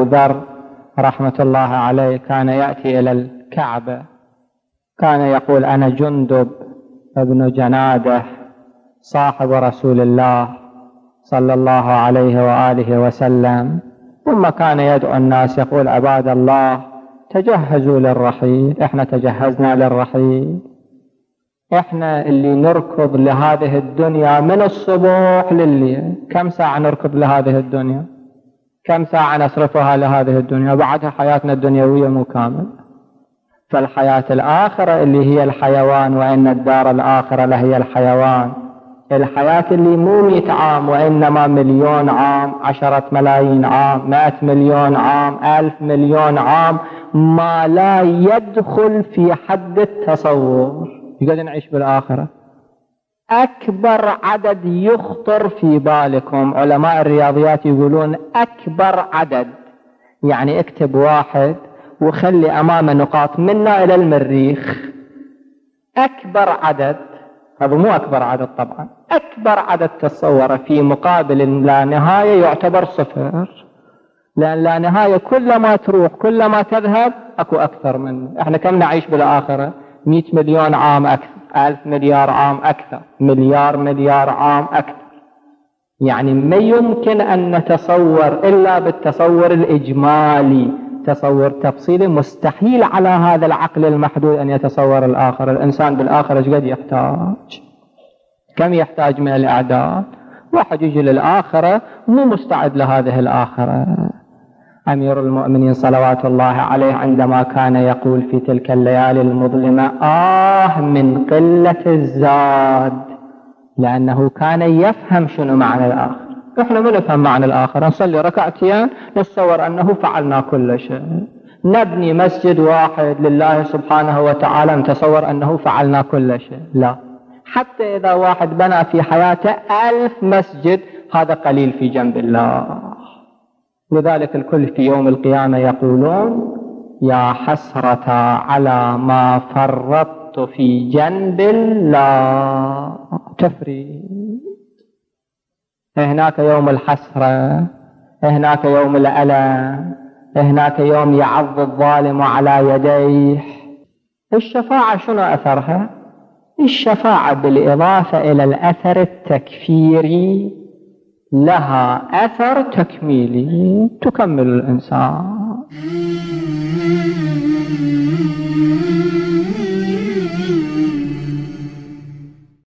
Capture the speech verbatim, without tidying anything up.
ذر رحمة الله عليه كان يأتي إلى الكعبة، كان يقول: أنا جندب ابن جنادة صاحب رسول الله صلى الله عليه وآله وسلم. ثم كان يدعو الناس يقول: عباد الله تجهزوا للرحيل. احنا تجهزنا للرحيل، احنا اللي نركض لهذه الدنيا من الصبح لليل. كم ساعة نركض لهذه الدنيا؟ كم ساعة نصرفها لهذه الدنيا؟ بعدها حياتنا الدنيوية مو كامل. فالحياة الآخرة اللي هي الحيوان، وإن الدار الآخرة لهي الحيوان، الحياة اللي مو مئة عام وإنما مليون عام، عشرة ملايين عام، مئة مليون عام، ألف مليون عام، ما لا يدخل في حد التصور. يقدر نعيش بالآخرة. أكبر عدد يخطر في بالكم، علماء الرياضيات يقولون أكبر عدد، يعني اكتب واحد وخلي أمامه نقاط منا إلى المريخ، أكبر عدد، هذا مو أكبر عدد طبعا، أكبر عدد تصوره في مقابل لا نهاية يعتبر صفر، لأن لا نهاية كلما تروح كلما تذهب أكو أكثر منه. إحنا كم نعيش بالآخرة؟ مئة مليون عام أكثر، ألف مليار عام أكثر، مليار مليار عام أكثر. يعني ما يمكن أن نتصور إلا بالتصور الإجمالي، تصور تفصيلي مستحيل على هذا العقل المحدود أن يتصور الآخر. الإنسان بالآخرة ايش قد يحتاج؟ كم يحتاج من الأعداد؟ واحد يجي للآخرة مو مستعد لهذه الآخرة. أمير المؤمنين صلوات الله عليه عندما كان يقول في تلك الليالي المظلمة: آه من قلة الزاد، لأنه كان يفهم شنو معنى الآخر. إحنا ما نفهم معنى الآخر، نصلي ركعتين نتصور أنه فعلنا كل شيء، نبني مسجد واحد لله سبحانه وتعالى نتصور أنه فعلنا كل شيء. لا، حتى إذا واحد بنى في حياته ألف مسجد هذا قليل في جنب الله. لذلك الكل في يوم القيامة يقولون: يا حسرة على ما فرطت في جنب الله. تفريط. هناك يوم الحسرة، هناك يوم الألم، هناك يوم يعض الظالم على يديه. الشفاعة شنو أثرها؟ الشفاعة بالإضافة إلى الأثر التكفيري لها أثر تكميلي، تكمل الإنسان.